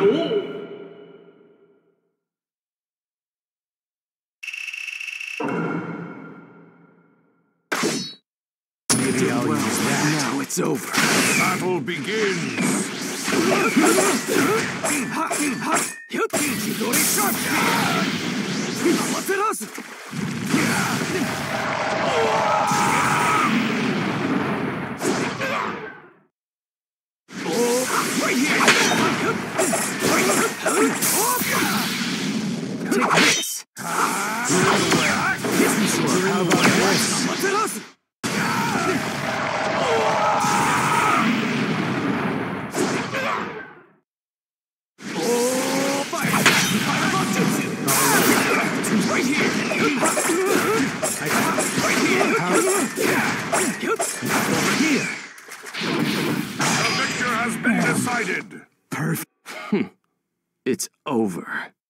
Maybe I'll use that. Now it's over. Battle begins. Right here! Take this! Isn't sure. How about this? Right here! Over here! The victor has been decided. Perfect. It's over.